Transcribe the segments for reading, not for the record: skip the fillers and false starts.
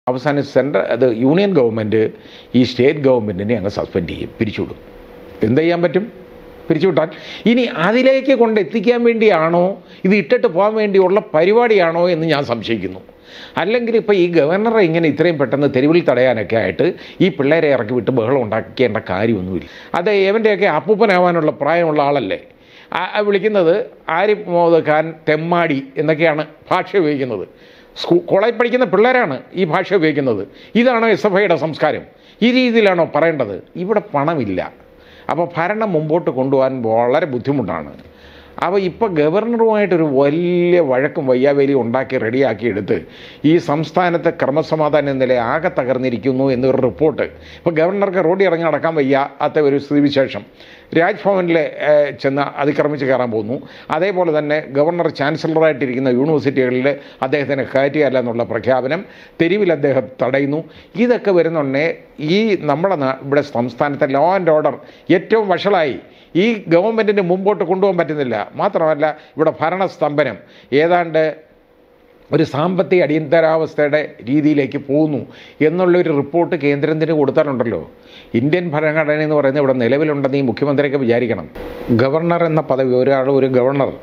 അവസാനം അത് union government ഈ സ്റ്റേറ്റ് ഗവൺമെൻറ്റിനെ അങ്ങ് സസ്പെൻഡ് ചെയ്യും, പിരിച്ചുവിടും. എന്ത് ചെയ്യാൻ പറ്റും? പിരിച്ചുവിട്ടാൽ ഇനി അതിലേക്ക് കൊണ്ടെത്തിക്കാൻ വേണ്ടിയാണോ ഇത് ഇട്ടിട്ട് പോകാൻ വേണ്ടിയുള്ള പരിപാടിയാണോ എന്ന് ഞാൻ സംശയിക്കുന്നു. അല്ലെങ്കിൽ ഇപ്പോൾ ഈ ഗവർണറെ ഇങ്ങനെ ഇത്രയും പെട്ടെന്ന് തെരുവിൽ തടയാനൊക്കെ ആയിട്ട് ഈ പിള്ളേരെ ഇറക്കി വിട്ട് ബഹളം ഉണ്ടാക്കേണ്ട കാര്യമൊന്നുമില്ല. അത് എവൻ്റെയൊക്കെ അപ്പൂപ്പനാവാനുള്ള പ്രായമുള്ള ആളല്ലേ. വിളിക്കുന്നത് ആരിഫ് മുഹമ്മദ് ഖാൻ തെമ്മാടി എന്നൊക്കെയാണ് ഭാഷ ഉപയോഗിക്കുന്നത്. കോളേജ് പഠിക്കുന്ന പിള്ളേരാണ് ഈ ഭാഷ ഉപയോഗിക്കുന്നത്. ഇതാണോ SFIയുടെ സംസ്കാരം? ഈ രീതിയിലാണോ പറയേണ്ടത്? ഇവിടെ പണമില്ല. അപ്പോൾ ഭരണം മുമ്പോട്ട് കൊണ്ടുപോകാൻ വളരെ ബുദ്ധിമുട്ടാണ്. അപ്പോൾ ഇപ്പോൾ ഗവർണറുമായിട്ടൊരു വലിയ വഴക്കും വയ്യാവേലിയും ഉണ്ടാക്കി റെഡിയാക്കി എടുത്ത് ഈ സംസ്ഥാനത്തെ ക്രമസമാധാന നില ആകെ തകർന്നിരിക്കുന്നു എന്നൊരു റിപ്പോർട്ട്. ഇപ്പോൾ ഗവർണർക്ക് റോഡിൽ ഇറങ്ങി നടക്കാൻ വയ്യാത്ത ഒരു സ്ഥിതിവിശേഷം. രാജ്ഭവനിൽ ചെന്ന് അതിക്രമിച്ച് കയറാൻ പോകുന്നു. അതേപോലെ തന്നെ ഗവർണർ ചാൻസലറായിട്ടിരിക്കുന്ന യൂണിവേഴ്സിറ്റികളിൽ അദ്ദേഹത്തിന് കയറ്റുകയല്ല എന്നുള്ള പ്രഖ്യാപനം, തെരുവിൽ അദ്ദേഹം തടയുന്നു. ഇതൊക്കെ വരുന്നുണ്ടേ ഈ നമ്മുടെ ഇവിടെ സംസ്ഥാനത്തെ ലോ ആൻഡ് ഓർഡർ ഏറ്റവും വഷളായി. ഈ ഗവൺമെൻറ്റിന് മുമ്പോട്ട് കൊണ്ടുപോകാൻ പറ്റുന്നില്ല. മാത്രമല്ല ഇവിടെ ഭരണസ്തംഭനം ഏതാണ്ട് ഒരു സാമ്പത്തിക അടിയന്തരാവസ്ഥയുടെ രീതിയിലേക്ക് പോകുന്നു എന്നുള്ളൊരു റിപ്പോർട്ട് കേന്ദ്രത്തിന് കൊടുത്താലുണ്ടല്ലോ, ഇന്ത്യൻ ഭരണഘടന എന്ന് പറയുന്നത് ഇവിടെ നിലവിലുണ്ടെന്ന് ഈ മുഖ്യമന്ത്രിയൊക്കെ വിചാരിക്കണം. ഗവർണർ എന്ന പദവി ഒരു ഗവർണർ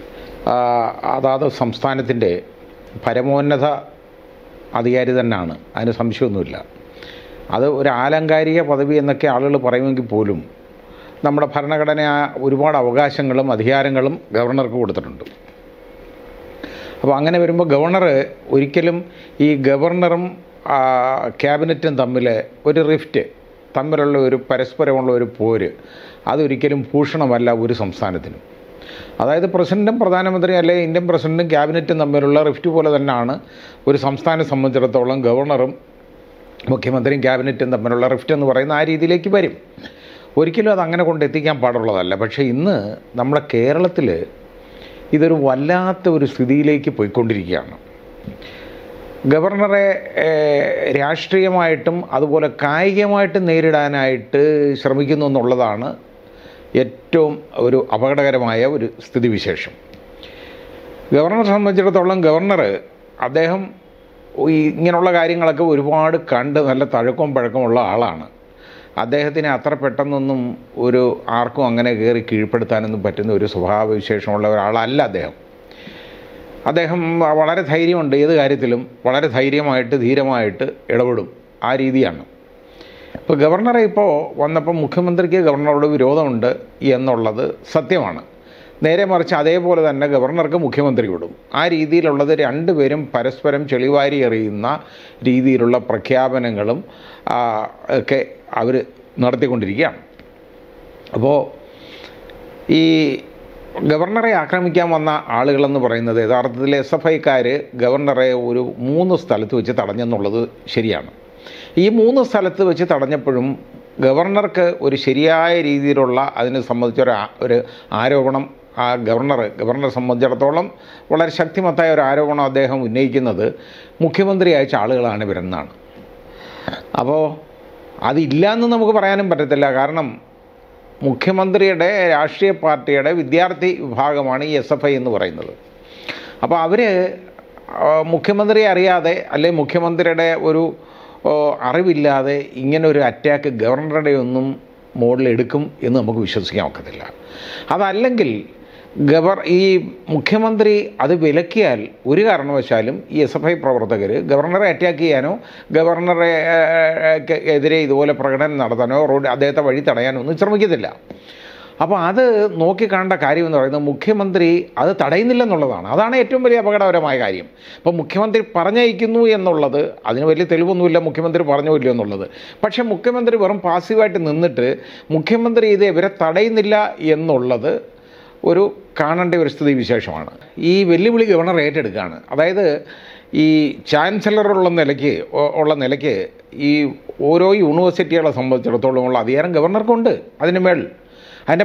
അതാത് സംസ്ഥാനത്തിൻ്റെ പരമോന്നത അധികാരി തന്നെയാണ്, അതിന് സംശയമൊന്നുമില്ല. അത് ഒരു ആലങ്കാരിക പദവി എന്നൊക്കെ ആളുകൾ പറയുമെങ്കിൽ പോലും നമ്മുടെ ഭരണഘടന ഒരുപാട് അവകാശങ്ങളും അധികാരങ്ങളും ഗവർണർക്ക് കൊടുത്തിട്ടുണ്ട്. അപ്പോൾ അങ്ങനെ വരുമ്പോൾ ഗവർണർ ഒരിക്കലും ഈ ഗവർണറും ക്യാബിനറ്റും തമ്മിൽ ഒരു റിഫ്റ്റ്, തമ്മിലുള്ള ഒരു പരസ്പരമുള്ള ഒരു പോര്, അതൊരിക്കലും ഭൂഷണമല്ല ഒരു സംസ്ഥാനത്തിനും. അതായത് പ്രസിഡൻറ്റും പ്രധാനമന്ത്രിയും അല്ലെങ്കിൽ ഇന്ത്യൻ പ്രസിഡൻറ്റും ക്യാബിനറ്റും തമ്മിലുള്ള റിഫ്റ്റ് പോലെ തന്നെയാണ് ഒരു സംസ്ഥാനം സംബന്ധിച്ചിടത്തോളം ഗവർണറും മുഖ്യമന്ത്രിയും ക്യാബിനറ്റും തമ്മിലുള്ള റിഫ്റ്റ് എന്ന് പറയുന്ന ആ രീതിയിലേക്ക് വരും. ഒരിക്കലും അതങ്ങനെ കൊണ്ടെത്തിക്കാൻ പാടുള്ളതല്ല. പക്ഷേ ഇന്ന് നമ്മുടെ കേരളത്തിൽ ഇതൊരു വല്ലാത്ത ഒരു സ്ഥിതിയിലേക്ക് പോയിക്കൊണ്ടിരിക്കുകയാണ്. ഗവർണറെ രാഷ്ട്രീയമായിട്ടും അതുപോലെ കായികമായിട്ടും നേരിടാനായിട്ട് ശ്രമിക്കുന്നു എന്നുള്ളതാണ് ഏറ്റവും ഒരു അപകടകരമായ ഒരു സ്ഥിതിവിശേഷം. ഗവർണറെ സംബന്ധിച്ചിടത്തോളം അദ്ദേഹം ഇങ്ങനെയുള്ള കാര്യങ്ങളൊക്കെ ഒരുപാട് കണ്ട് നല്ല തഴക്കവും പഴക്കമുള്ള ആളാണ്. അദ്ദേഹത്തിന് അത്ര പെട്ടെന്നൊന്നും ആർക്കും അങ്ങനെ കയറി കീഴ്പ്പെടുത്താനൊന്നും പറ്റുന്ന ഒരു സ്വഭാവവിശേഷമുള്ള ഒരാളല്ല അദ്ദേഹം വളരെ ധൈര്യമുണ്ട്. ഏത് കാര്യത്തിലും വളരെ ധൈര്യമായിട്ട് ധീരമായിട്ട് ഇടപെടും, ആ രീതിയാണ്. ഇപ്പോൾ ഗവർണറെ വന്നപ്പോൾ മുഖ്യമന്ത്രിക്ക് ഗവർണറോട് വിരോധമുണ്ട് എന്നുള്ളത് സത്യമാണ്. നേരെ മറിച്ച് അതേപോലെ തന്നെ ഗവർണർക്ക് മുഖ്യമന്ത്രിയോടും ആ രീതിയിലുള്ളത് രണ്ടുപേരും പരസ്പരം ചെളിവാരി എറിയുന്ന രീതിയിലുള്ള പ്രഖ്യാപനങ്ങളും ഒക്കെ അവർ നടത്തിക്കൊണ്ടിരിക്കുകയാണ്. അപ്പോൾ ഈ ഗവർണറെ ആക്രമിക്കാൻ വന്ന ആളുകളെന്ന് പറയുന്നത് യഥാർത്ഥത്തിൽ SFIക്കാർ ഗവർണറെ ഒരു 3 സ്ഥലത്ത് വെച്ച് തടഞ്ഞെന്നുള്ളത് ശരിയാണ്. ഈ 3 സ്ഥലത്ത് വെച്ച് തടഞ്ഞപ്പോഴും ഗവർണർക്ക് ഒരു ശരിയായ രീതിയിലുള്ള അതിനെ സംബന്ധിച്ച ഒരു ആരോപണം ഗവർണറെ സംബന്ധിച്ചിടത്തോളം വളരെ ശക്തിമത്തായ ഒരു ആരോപണം അദ്ദേഹം ഉന്നയിക്കുന്നത് മുഖ്യമന്ത്രി അയച്ച ആളുകളാണ് ഇവരെന്നാണ്. അപ്പോൾ അതില്ല എന്ന് നമുക്ക് പറയാനും പറ്റത്തില്ല. കാരണം മുഖ്യമന്ത്രിയുടെ രാഷ്ട്രീയ പാർട്ടിയുടെ വിദ്യാർത്ഥി വിഭാഗമാണ് ഈ SFI എന്ന് പറയുന്നത്. അപ്പോൾ അവർ മുഖ്യമന്ത്രിയെ അറിയാതെ അല്ലെങ്കിൽ മുഖ്യമന്ത്രിയുടെ ഒരു അറിവില്ലാതെ ഇങ്ങനെ ഒരു അറ്റാക്ക് ഗവർണറുടെ ഒന്നും മുകളിലെടുക്കും എന്ന് നമുക്ക് വിശ്വസിക്കാൻ ഒക്കത്തില്ല. അതല്ലെങ്കിൽ ഈ മുഖ്യമന്ത്രി അത് വിലക്കിയാൽ ഒരു കാരണവശാലും ഈ SFI പ്രവർത്തകർ ഗവർണറെ അറ്റാക്ക് ചെയ്യാനോ ഗവർണറെ എതിരെ ഇതുപോലെ പ്രകടനം നടത്താനോ അദ്ദേഹത്തെ വഴി തടയാനോ ഒന്നും ശ്രമിക്കത്തില്ല. അപ്പോൾ അത് നോക്കിക്കാണേണ്ട കാര്യമെന്ന് പറയുന്നത് മുഖ്യമന്ത്രി അത് തടയുന്നില്ലെന്നുള്ളതാണ്. അതാണ് ഏറ്റവും വലിയ അപകടകരമായ കാര്യം. അപ്പോൾ മുഖ്യമന്ത്രി പറഞ്ഞയക്കുന്നു എന്നുള്ളത് അതിന് വലിയ തെളിവൊന്നുമില്ല മുഖ്യമന്ത്രി പറഞ്ഞോ ഇല്ലയോ എന്നുള്ളത്. പക്ഷേ മുഖ്യമന്ത്രി വെറും പാസീവായിട്ട് നിന്നിട്ട് മുഖ്യമന്ത്രി ഇത് ഇവരെ തടയുന്നില്ല എന്നുള്ളത് ഒരു കാണേണ്ട ഒരു സ്ഥിതി വിശേഷമാണ്. ഈ വെല്ലുവിളി ഗവർണർ ഏറ്റെടുക്കുകയാണ്. അതായത് ഈ ചാൻസലറുള്ള നിലയ്ക്ക് ഈ ഓരോ യൂണിവേഴ്സിറ്റികളെ സംബന്ധിച്ചിടത്തോളം ഉള്ള അധികാരം ഗവർണർക്കുണ്ട്. അതിന് മേൽ അതിൻ്റെ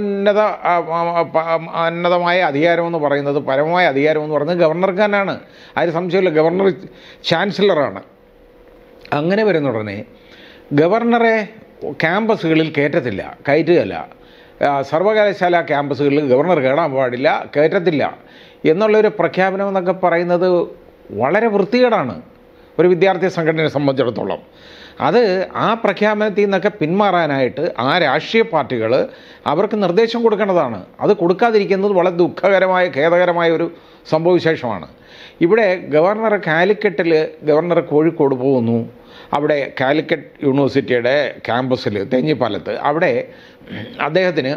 പരമോന്നതമായ അധികാരമെന്ന് പറയുന്നത് ഗവർണർക്ക് തന്നെയാണ്. അതിന് സംശയമില്ല. ഗവർണർ ചാൻസലറാണ്. അങ്ങനെ വരുന്ന ഉടനെ ഗവർണറെ ക്യാമ്പസുകളിൽ കയറ്റുകയല്ല. സർവകലാശാല ക്യാമ്പസുകളിൽ ഗവർണർ കയറാൻ പാടില്ല, കയറ്റത്തില്ല എന്നുള്ളൊരു പ്രഖ്യാപനം എന്നൊക്കെ പറയുന്നത് വളരെ വൃത്തികേടാണ്. ഒരു വിദ്യാർത്ഥി സംഘടനയെ സംബന്ധിച്ചിടത്തോളം. അത് ആ പ്രഖ്യാപനത്തിൽ നിന്നൊക്കെ പിന്മാറാനായിട്ട് ആ രാഷ്ട്രീയ പാർട്ടികൾ അവർക്ക് നിർദ്ദേശം കൊടുക്കേണ്ടതാണ്. അത് കൊടുക്കാതിരിക്കുന്നത് വളരെ ദുഃഖകരമായ ഖേദകരമായ ഒരു സംഭവവിശേഷമാണ്. ഇവിടെ കാലിക്കറ്റിൽ ഗവർണർ കോഴിക്കോട് പോകുന്നു. അവിടെ കാലിക്കറ്റ് യൂണിവേഴ്സിറ്റിയുടെ ക്യാമ്പസിൽ തേഞ്ഞിപ്പാലത്ത് അവിടെ അദ്ദേഹത്തിന്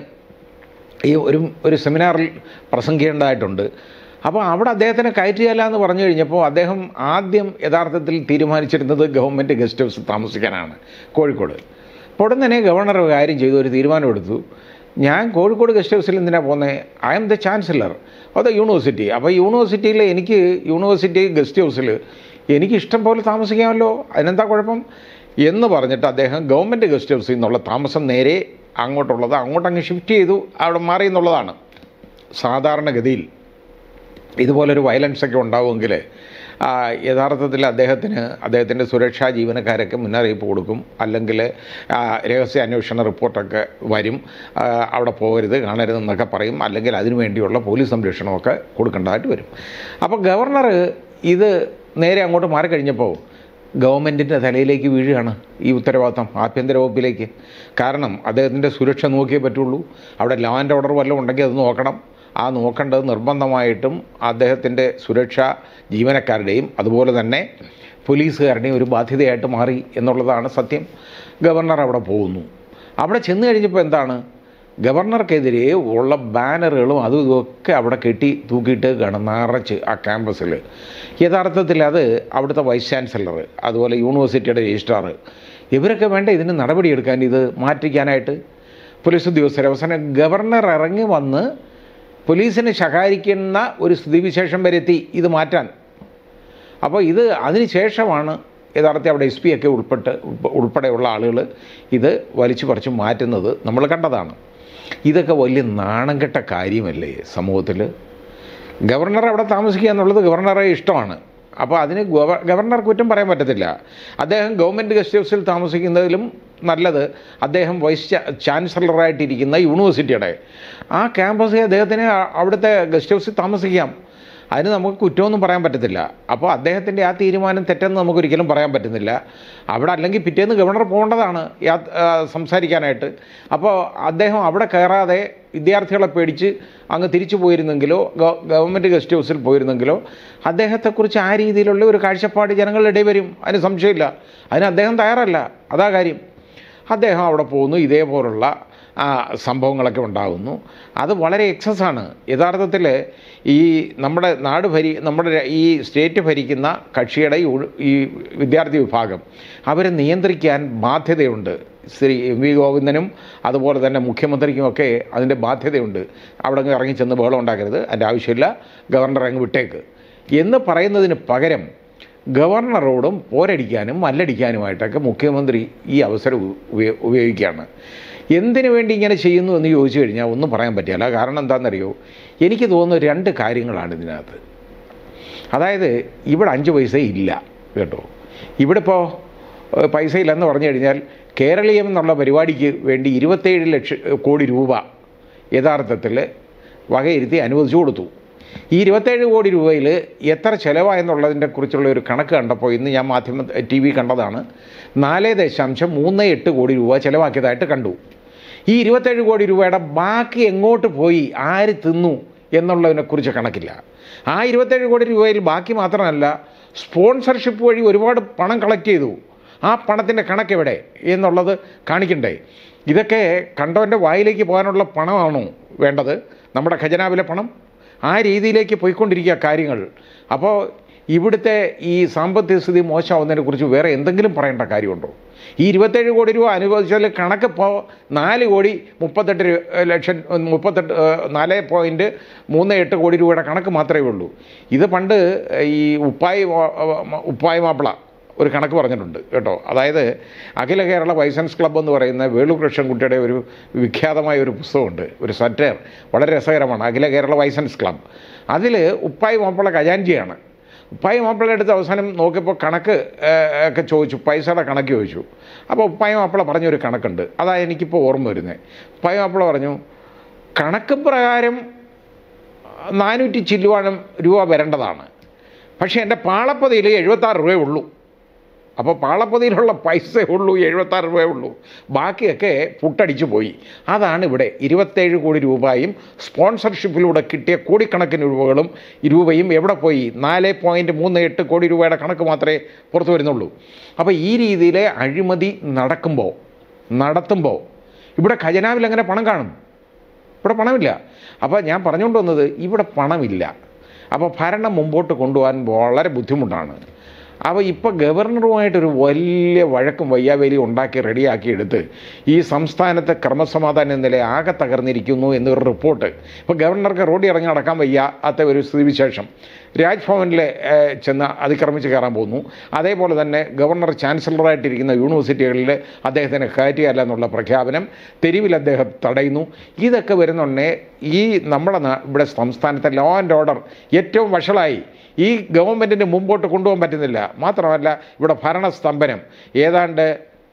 ഈ ഒരു സെമിനാറിൽ പ്രസംഗിക്കേണ്ടതായിട്ടുണ്ട്. അപ്പോൾ അവിടെ അദ്ദേഹത്തിനെ കയറ്റിയല്ല എന്ന് പറഞ്ഞു കഴിഞ്ഞപ്പോൾ അദ്ദേഹം ആദ്യം യഥാർത്ഥത്തിൽ തീരുമാനിച്ചിരുന്നത് ഗവൺമെൻറ് ഗസ്റ്റ് ഹൗസിൽ താമസിക്കാനാണ് കോഴിക്കോട്. അപ്പോൾ ഉടൻ തന്നെ ഗവർണർ കാര്യം ചെയ്തു, ഒരു തീരുമാനമെടുത്തു. ഞാൻ കോഴിക്കോട് ഗസ്റ്റ് ഹൗസിൽ എന്തിനാണ് പോകുന്നത്? I am the chancellor of the university. അപ്പോൾ യൂണിവേഴ്സിറ്റിയിൽ യൂണിവേഴ്സിറ്റി ഗസ്റ്റ് ഹൗസിൽ എനിക്ക് ഇഷ്ടം പോലെ താമസിക്കാമല്ലോ, അതിനെന്താ കുഴപ്പം എന്ന് പറഞ്ഞിട്ട് അദ്ദേഹം ഗവൺമെൻറ് ഗസ്റ്റ് ഹൗസിൽ നിന്നുള്ള താമസം നേരെ അങ്ങോട്ടങ്ങ് ഷിഫ്റ്റ് ചെയ്തു, അവിടെ മാറി എന്നുള്ളതാണ്. സാധാരണഗതിയിൽ ഇതുപോലൊരു വയലൻസൊക്കെ ഉണ്ടാവുമെങ്കിൽ യഥാർത്ഥത്തിൽ അദ്ദേഹത്തിൻ്റെ സുരക്ഷാ ജീവനക്കാരൊക്കെ മുന്നറിയിപ്പ് കൊടുക്കും, അല്ലെങ്കിൽ രഹസ്യ അന്വേഷണ റിപ്പോർട്ടൊക്കെ വരും, അവിടെ പോകരുത് കാണരുതെന്നൊക്കെ പറയും, അല്ലെങ്കിൽ അതിനു വേണ്ടിയുള്ള പോലീസ് സംരക്ഷണമൊക്കെ കൊടുക്കേണ്ടതായിട്ട് വരും. അപ്പോൾ ഗവർണർ ഇത് നേരെ അങ്ങോട്ട് മാറിക്കഴിഞ്ഞപ്പോൾ ഗവൺമെൻറ്റിൻ്റെ തലയിലേക്ക് വീഴുകയാണ് ഈ ഉത്തരവാദിത്തം, ആഭ്യന്തര വകുപ്പിലേക്ക്. കാരണം അദ്ദേഹത്തിൻ്റെ സുരക്ഷ നോക്കിയേ പറ്റുള്ളൂ. അവിടെ ലോ ആൻഡ് ഓർഡർ വല്ലതും ഉണ്ടെങ്കിൽ അത് നോക്കണം. ആ നോക്കേണ്ടത് നിർബന്ധമായിട്ടും അദ്ദേഹത്തിൻ്റെ സുരക്ഷാ ജീവനക്കാരുടെയും അതുപോലെ തന്നെ പോലീസുകാരുടെയും ഒരു ബാധ്യതയായിട്ട് മാറി എന്നുള്ളതാണ് സത്യം. ഗവർണർ അവിടെ പോകുന്നു. അവിടെ ചെന്ന് കഴിഞ്ഞപ്പോൾ എന്താണ്, ഗവർണർക്കെതിരെ ഉള്ള ബാനറുകളും അതും ഇതൊക്കെ അവിടെ തൂക്കിയിട്ട് നിറച്ച് ആ ക്യാമ്പസിൽ. യഥാർത്ഥത്തിൽ അത് അവിടുത്തെ വൈസ് ചാൻസലർ, അതുപോലെ യൂണിവേഴ്സിറ്റിയുടെ രജിസ്ട്രാർ, ഇവരൊക്കെ വേണ്ട ഇതിന് നടപടിയെടുക്കാൻ, ഇത് മാറ്റിക്കാനായിട്ട് പോലീസ് ഉദ്യോഗസ്ഥർ. അവസാനം ഗവർണർ ഇറങ്ങി വന്ന് പോലീസിനെ ശകാരിക്കുന്ന ഒരു സ്ഥിതിവിശേഷം വരുത്തി ഇത് മാറ്റാൻ. അപ്പോൾ അതിന് ശേഷമാണ് യഥാർത്ഥത്തിൽ അവിടെ SP ഒക്കെ ഉൾപ്പെടെയുള്ള ആളുകൾ ഇത് വലിച്ചു പറിച്ച് മാറ്റുന്നത് നമ്മൾ കണ്ടതാണ്. ഇതൊക്കെ വലിയ നാണം കെട്ട കാര്യമല്ലേ സമൂഹത്തിൽ? ഗവർണർ അവിടെ താമസിക്കുക എന്നുള്ളത് ഗവർണറെ ഇഷ്ടമാണ്. അപ്പോൾ അതിന് ഗവർണർ കുറ്റം പറയാൻ പറ്റത്തില്ല. അദ്ദേഹം ഗവൺമെൻറ് ഗസ്റ്റ് ഹൗസിൽ താമസിക്കുന്നതിലും നല്ലത് അദ്ദേഹം വൈസ് ചാൻസലറായിട്ടിരിക്കുന്ന യൂണിവേഴ്സിറ്റിയുടെ ആ ക്യാമ്പസിൽ അദ്ദേഹത്തിന് അവിടുത്തെ ഗസ്റ്റ് ഹൗസിൽ താമസിക്കാം. അതിന് നമുക്ക് കുറ്റമൊന്നും പറയാൻ പറ്റത്തില്ല. അപ്പോൾ അദ്ദേഹത്തിൻ്റെ ആ തീരുമാനം തെറ്റെന്ന് നമുക്കൊരിക്കലും പറയാൻ പറ്റുന്നില്ല. അവിടെ അല്ലെങ്കിൽ പിറ്റേന്ന് ഗവർണർ പോകേണ്ടതാണ് സംസാരിക്കാനായിട്ട്. അപ്പോൾ അദ്ദേഹം അവിടെ കയറാതെ വിദ്യാർത്ഥികളെ പേടിച്ച് അങ്ങ് തിരിച്ചു പോയിരുന്നെങ്കിലോ ഗവൺമെൻറ് ഗസ്റ്റ് ഹൗസിൽ പോയിരുന്നെങ്കിലോ അദ്ദേഹത്തെക്കുറിച്ച് ആ രീതിയിലുള്ള ഒരു കാഴ്ചപ്പാട് ജനങ്ങളുടെ ഇടയിൽ വരും, അതിന് സംശയമില്ല. അതിന് അദ്ദേഹം തയ്യാറല്ല, അതാ കാര്യം. അദ്ദേഹം അവിടെ പോകുന്നു, ഇതേപോലുള്ള സംഭവങ്ങളൊക്കെ ഉണ്ടാകുന്നു. അത് വളരെ എക്സസ്സാണ്. യഥാർത്ഥത്തിൽ ഈ നമ്മുടെ ഈ സ്റ്റേറ്റ് ഭരിക്കുന്ന കക്ഷിയുടെ ഈ വിദ്യാർത്ഥി വിഭാഗം അവരെ നിയന്ത്രിക്കാൻ ബാധ്യതയുണ്ട്. ശ്രീ MV ഗോവിന്ദനും അതുപോലെ തന്നെ മുഖ്യമന്ത്രിക്കുമൊക്കെ അതിൻ്റെ ബാധ്യതയുണ്ട്. അവിടെ ഇറങ്ങി ചെന്ന് ബഹളം ഉണ്ടാക്കരുത്, അതിൻ്റെ ആവശ്യമില്ല, ഗവർണർ അങ്ങ് വിട്ടേക്ക് എന്ന് പറയുന്നതിന് പകരം ഗവർണറോടും പോരടിക്കാനും മല്ലടിക്കാനുമായിട്ടൊക്കെ മുഖ്യമന്ത്രി ഈ അവസരം ഉപയോഗിക്കുകയാണ്. എന്തിനു വേണ്ടി ഇങ്ങനെ ചെയ്യുന്നു എന്ന് ചോദിച്ചു കഴിഞ്ഞാൽ ഒന്നും പറയാൻ പറ്റില്ല. കാരണം എന്താണെന്നറിയോ, എനിക്ക് തോന്നുന്നു 2 കാര്യങ്ങളാണ് ഇതിനകത്ത്. അതായത് ഇവിടെ 5 പൈസ ഇല്ല കേട്ടോ. ഇവിടെ ഇപ്പോൾ പൈസ ഇല്ലെന്ന് പറഞ്ഞു കഴിഞ്ഞാൽ കേരളീയം എന്നുള്ള പരിപാടിക്ക് വേണ്ടി 27 ലക്ഷം കോടി രൂപ യഥാർത്ഥത്തിൽ വകയിരുത്തി അനുവദിച്ചു കൊടുത്തു. ഈ 27 കോടി രൂപയിൽ എത്ര ചിലവായെന്നുള്ളതിനെ കുറിച്ചുള്ള ഒരു കണക്ക് കണ്ടപ്പോൾ ഇന്ന് ഞാൻ TV കണ്ടതാണ്. 4.38 കോടി രൂപ ചിലവാക്കിയതായിട്ട് കണ്ടു. ഈ 27 കോടി രൂപയുടെ ബാക്കി എങ്ങോട്ട് പോയി, ആര് തിന്നു എന്നുള്ളതിനെക്കുറിച്ച് കണക്കില്ല. ആ 27 കോടി രൂപയിൽ ബാക്കി മാത്രമല്ല, സ്പോൺസർഷിപ്പ് വഴി ഒരുപാട് പണം കളക്ട് ചെയ്തു. ആ പണത്തിൻ്റെ കണക്കെവിടെ എന്നുള്ളത് കാണിക്കണ്ടേ? ഇതൊക്കെ കണ്ടവൻ്റെ വായിലേക്ക് പോകാനുള്ള പണമാണോ വേണ്ടത്? നമ്മുടെ ഖജനാവിലെ പണം ആ രീതിയിലേക്ക് പോയിക്കൊണ്ടിരിക്കുക കാര്യങ്ങൾ. അപ്പോൾ ഇവിടുത്തെ ഈ സാമ്പത്തിക സ്ഥിതി മോശമാവുന്നതിനെക്കുറിച്ച് വേറെ എന്തെങ്കിലും പറയേണ്ട കാര്യമുണ്ടോ? ഈ 27 കോടി രൂപ അനുവദിച്ചാൽ കണക്കിപ്പോൾ 4.38 കോടി രൂപയുടെ കണക്ക് മാത്രമേ ഉള്ളൂ. ഇത് പണ്ട് ഈ ഉപ്പായി മാപ്പിള ഒരു കണക്ക് പറഞ്ഞിട്ടുണ്ട് കേട്ടോ. അതായത് അഖില കേരള വൈസൻസ് ക്ലബ്ബ് എന്ന് പറയുന്ന വേളു കൃഷ്ണൻകുട്ടിയുടെ ഒരു വിഖ്യാതമായ ഒരു പുസ്തകമുണ്ട്, ഒരു സറ്റയർ, വളരെ രസകരമാണ്, അഖില കേരള വൈസൻസ് ക്ലബ്ബ്. അതിൽ ഉപ്പായി മാപ്പിള ഖജാൻജിയാണ്. ഉപ്പായി മാപ്പിളയുടെ അടുത്ത് അവസാനം നോക്കിയപ്പോൾ കണക്ക് ഒക്കെ ചോദിച്ചു, പൈസയുടെ കണക്ക് ചോദിച്ചു. അപ്പോൾ ഉപ്പായി മാപ്പിള പറഞ്ഞൊരു കണക്കുണ്ട്, അതാണ് എനിക്കിപ്പോൾ ഓർമ്മ വരുന്നത്. ഉപ്പായി മാപ്പിള പറഞ്ഞു, കണക്ക് പ്രകാരം 400 ചില്ലുവാനും രൂപ വരേണ്ടതാണ്, പക്ഷേ എൻ്റെ പാളപ്പതിയിൽ 76 രൂപയേ ഉള്ളൂ അപ്പോൾ പാളപ്പൊതിയിലുള്ള പൈസ ഉള്ളൂ 76 രൂപയേ ഉള്ളൂ, ബാക്കിയൊക്കെ പുട്ടടിച്ചു പോയി. അതാണ് ഇവിടെ 27 കോടി രൂപയും സ്പോൺസർഷിപ്പിലൂടെ കിട്ടിയ കോടിക്കണക്കിന് രൂപയും എവിടെ പോയി? 4.38 കോടി രൂപയുടെ കണക്ക് മാത്രമേ പുറത്തു വരുന്നുള്ളൂ. അപ്പോൾ ഈ രീതിയിലെ അഴിമതി നടത്തുമ്പോൾ ഇവിടെ ഖജനാവിൽ എങ്ങനെ പണം കാണും? ഇവിടെ പണമില്ല. അപ്പോൾ ഞാൻ പറഞ്ഞുകൊണ്ട് വന്നത്, ഇവിടെ പണമില്ല. അപ്പോൾ ഭരണം മുമ്പോട്ട് കൊണ്ടുപോകാൻ വളരെ ബുദ്ധിമുട്ടാണ്. അപ്പോൾ ഇപ്പോൾ ഗവർണറുമായിട്ടൊരു വലിയ വഴക്കും വയ്യാവേലിയും ഉണ്ടാക്കി റെഡിയാക്കി എടുത്ത് ഈ സംസ്ഥാനത്തെ ക്രമസമാധാന നില ആകെ തകർന്നിരിക്കുന്നു എന്നൊരു റിപ്പോർട്ട്. ഇപ്പോൾ ഗവർണർക്ക് റോഡിൽ ഇറങ്ങി നടക്കാൻ വയ്യാത്ത ഒരു സ്ഥിതിവിശേഷം, രാജ്ഭവനിൽ ചെന്ന് അതിക്രമിച്ച് കയറാൻ പോകുന്നു. അതേപോലെ തന്നെ ഗവർണർ ചാൻസലറായിട്ടിരിക്കുന്ന യൂണിവേഴ്സിറ്റികളിൽ അദ്ദേഹത്തിന് കയറ്റുകയല്ല എന്നുള്ള പ്രഖ്യാപനം, തെരുവിൽ അദ്ദേഹം തടയുന്നു. ഇതൊക്കെ വരുന്നുണ്ടേ ഈ നമ്മുടെ ഇവിടെ സംസ്ഥാനത്തെ ലോ ആൻഡ് ഓർഡർ ഏറ്റവും വഷളായി. ഈ ഗവൺമെൻറ്റിന് മുമ്പോട്ട് കൊണ്ടുപോകാൻ പറ്റുന്നില്ല. മാത്രമല്ല ഇവിടെ ഭരണസ്തംഭനം ഏതാണ്ട്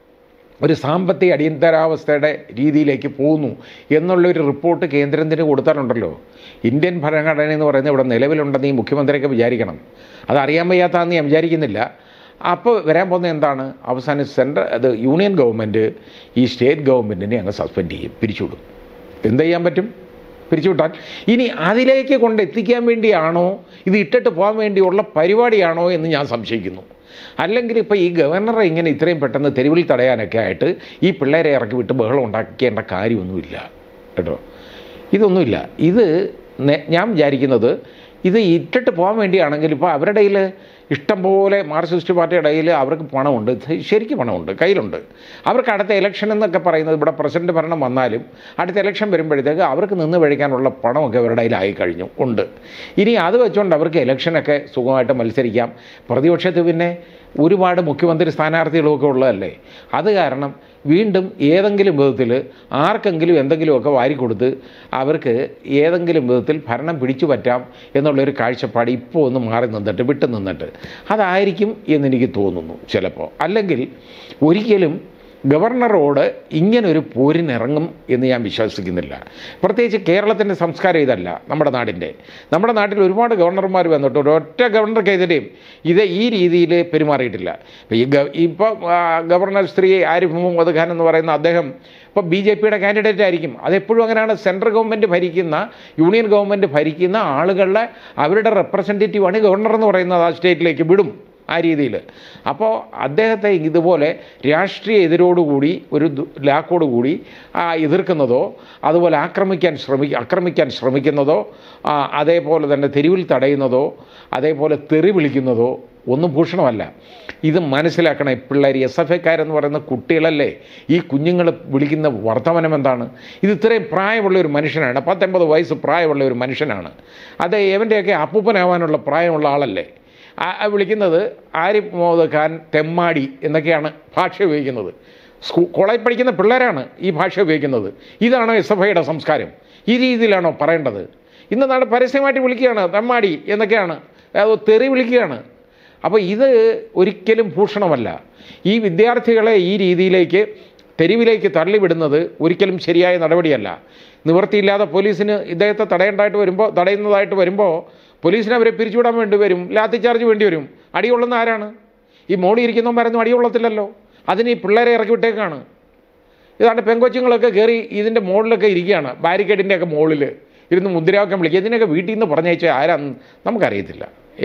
ഒരു സാമ്പത്തിക അടിയന്തരാവസ്ഥയുടെ രീതിയിലേക്ക് പോകുന്നു എന്നുള്ളൊരു റിപ്പോർട്ട് കേന്ദ്രത്തിന് കൊടുത്താലുണ്ടല്ലോ, ഇന്ത്യൻ ഭരണഘടന എന്ന് പറയുന്നത് ഇവിടെ നിലവിലുണ്ടെന്ന് ഈ മുഖ്യമന്ത്രിയൊക്കെ വിചാരിക്കണം. അതറിയാൻ വയ്യാത്തതെന്ന് ഞാൻ വിചാരിക്കുന്നില്ല. അപ്പോൾ വരാൻ പോകുന്നത് എന്താണ്? അവസാനം യൂണിയൻ ഗവൺമെൻറ് ഈ സ്റ്റേറ്റ് ഗവൺമെൻറ്റിനെ അങ്ങ് സസ്പെൻഡ് ചെയ്യും, പിരിച്ചുവിടും. എന്ത് ചെയ്യാൻ പറ്റും? പിരിച്ചുവിട്ടാൽ ഇനി അതിലേക്ക് കൊണ്ടെത്തിക്കാൻ വേണ്ടിയാണോ, ഇത് ഇട്ടിട്ട് പോകാൻ വേണ്ടിയുള്ള പരിപാടിയാണോ എന്ന് ഞാൻ സംശയിക്കുന്നു. അല്ലെങ്കിൽ ഇപ്പോൾ ഈ ഗവർണറെ ഇങ്ങനെ ഇത്രയും പെട്ടെന്ന് തെരുവിൽ തടയാനൊക്കെ ആയിട്ട് ഈ പിള്ളേരെ ഇറക്കി വിട്ട് ബഹളം ഉണ്ടാക്കേണ്ട കാര്യമൊന്നുമില്ല കേട്ടോ. ഇതൊന്നുമില്ല. ഇത് ഞാൻ വിചാരിക്കുന്നത് ഇത് ഇട്ടിട്ട് പോകാൻ വേണ്ടിയാണെങ്കിൽ ഇപ്പോൾ അവരുടെ കയ്യിൽ ഇഷ്ടം പോലെ മാർക്സിസ്റ്റ് പാർട്ടിയുടെ കയ്യിൽ അവർക്ക് പണമുണ്ട്, ശരിക്കും പണമുണ്ട്, കയ്യിലുണ്ട്. അവർക്ക് അടുത്ത ഇലക്ഷൻ എന്നൊക്കെ പറയുന്നത് ഇവിടെ പ്രസിഡന്റ് ഭരണം വന്നാലും അടുത്ത ഇലക്ഷൻ വരുമ്പോഴത്തേക്ക് അവർക്ക് നിന്ന് കഴിക്കാനുള്ള പണമൊക്കെ അവരുടെ കയ്യിലായി കഴിഞ്ഞു ഉണ്ട്. ഇനി അത് വെച്ചുകൊണ്ട് അവർക്ക് ഇലക്ഷനൊക്കെ സുഖമായിട്ട് മത്സരിക്കാം. പ്രതിപക്ഷത്ത് പിന്നെ ഒരുപാട് മുഖ്യമന്ത്രി സ്ഥാനാർത്ഥികളൊക്കെ ഉള്ളതല്ലേ. അത് കാരണം വീണ്ടും ഏതെങ്കിലും വിധത്തിൽ ആർക്കെങ്കിലും എന്തെങ്കിലുമൊക്കെ വാരിക്കൊടുത്ത് അവർക്ക് ഏതെങ്കിലും വിധത്തിൽ ഭരണം പിടിച്ചു പറ്റാം എന്നുള്ളൊരു കാഴ്ചപ്പാട് ഇപ്പോൾ ഒന്ന് മാറി നിന്നിട്ട് വിട്ടു നിന്നിട്ട് അതായിരിക്കും എന്നെനിക്ക് തോന്നുന്നു ചിലപ്പോൾ. അല്ലെങ്കിൽ ഒരിക്കലും ഗവർണറോട് ഇങ്ങനൊരു പോരിനിറങ്ങും എന്ന് ഞാൻ വിശ്വസിക്കുന്നില്ല. പ്രത്യേകിച്ച് കേരളത്തിൻ്റെ സംസ്കാരം ഇതല്ല. നമ്മുടെ നാട്ടിൽ ഒരുപാട് ഗവർണർമാർ വന്നിട്ട് ഒരൊറ്റ ഗവർണർക്കെതിരെയും ഈ രീതിയിൽ പെരുമാറിയിട്ടില്ല. ഇപ്പോൾ ഗവർണർ ശ്രീ ആരിഫ് മുഹമ്മദ് ഖാൻ എന്ന് പറയുന്ന അദ്ദേഹം ഇപ്പോൾ BJPയുടെ കാൻഡിഡേറ്റ് ആയിരിക്കും. അതെപ്പോഴും അങ്ങനെയാണ്. സെൻട്രൽ ഗവൺമെൻറ് ഭരിക്കുന്ന, യൂണിയൻ ഗവൺമെൻറ് ഭരിക്കുന്ന ആളുകളുടെ അവരുടെ റെപ്രസെൻറ്റേറ്റീവാണ് ഗവർണർ എന്ന് പറയുന്നത്. ആ സ്റ്റേറ്റിലേക്ക് വിടും ആ രീതിയിൽ. അപ്പോൾ അദ്ദേഹത്തെ ഇതുപോലെ രാഷ്ട്രീയ എതിരോടുകൂടി ഒരു ലാക്കോടുകൂടി എതിർക്കുന്നതോ അതുപോലെ ആക്രമിക്കാൻ ശ്രമിക്കുന്നതോ അതേപോലെ തന്നെ തെരുവിൽ തടയുന്നതോ അതേപോലെ തെറി വിളിക്കുന്നതോ ഒന്നും ഭൂഷണമല്ല. ഇത് മനസ്സിലാക്കണം. പിള്ളേർ SFIക്കാരെന്ന് പറയുന്ന കുട്ടികളല്ലേ, ഈ കുഞ്ഞുങ്ങൾ വിളിക്കുന്ന വർത്തമാനം എന്താണ്? ഇത് ഇത്രയും പ്രായമുള്ള ഒരു മനുഷ്യനാണ്, 19 വയസ്സ് പ്രായമുള്ള ഒരു മനുഷ്യനാണ്. അത് എവൻ്റെയൊക്കെ അപ്പൂപ്പനാവാനുള്ള പ്രായമുള്ള ആളല്ലേ. വിളിക്കുന്നത് ആരിഫ് മുഹമ്മദ് ഖാൻ തെമ്മാടി എന്നൊക്കെയാണ് ഭാഷ ഉപയോഗിക്കുന്നത്. കോളേജ് പഠിക്കുന്ന പിള്ളേരാണ് ഈ ഭാഷ ഉപയോഗിക്കുന്നത്. ഇതാണോ SFIയുടെ സംസ്കാരം? ഈ രീതിയിലാണോ പറയേണ്ടത്? ഇന്ന് നാട് പരസ്യമായിട്ട് വിളിക്കുകയാണ് തെമ്മാടി എന്നൊക്കെയാണ്, അത് തെറി വിളിക്കുകയാണ്. അപ്പോൾ ഇത് ഒരിക്കലും ഭൂഷണമല്ല. ഈ വിദ്യാർത്ഥികളെ ഈ രീതിയിലേക്ക് തെരുവിലേക്ക് തള്ളിവിടുന്നത് ഒരിക്കലും ശരിയായ നടപടിയല്ല. നിവൃത്തിയില്ലാതെ പോലീസിന് ഇദ്ദേഹത്തെ തടയുന്നതായിട്ട് വരുമ്പോൾ പോലീസിന് അവരെ പിരിച്ചുവിടാൻ വേണ്ടി വരും, ലാത്തി ചാർജ് വേണ്ടി വരും. അടികൊള്ളുന്ന ആരാണ്? ഈ മോളിൽ ഇരിക്കുന്നവന്മാരൊന്നും അടികൊള്ളത്തില്ലല്ലോ. അതിന് ഈ പിള്ളേരെ ഇറക്കി വിട്ടേക്കാണ്. ഇതാണ്ട് പെങ്കൊച്ചുങ്ങളൊക്കെ കയറി ഇതിൻ്റെ മുകളിലൊക്കെ ഇരിക്കുകയാണ്, ബാരിക്കേഡിൻ്റെയൊക്കെ മുകളിൽ ഇരുന്ന് മുദ്രാവാക്യം വിളിക്കുക. ഇതിനൊക്കെ വീട്ടിൽ നിന്ന് പറഞ്ഞയച്ചാൽ ആരാന്ന് നമുക്കറിയത്തില്ല.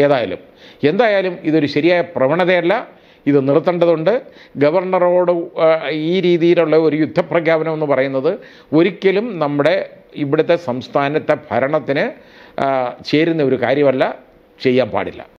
എന്തായാലും ഇതൊരു ശരിയായ പ്രവണതയല്ല. ഇത് നിർത്തേണ്ടതുണ്ട്. ഗവർണറോട് ഈ രീതിയിലുള്ള ഒരു യുദ്ധപ്രഖ്യാപനം എന്ന് പറയുന്നത് ഒരിക്കലും നമ്മുടെ ഇവിടുത്തെ സംസ്ഥാനത്തെ ഭരണത്തിന് ചേരുന്ന ഒരു കാര്യമല്ല, ചെയ്യാൻ പാടില്ല.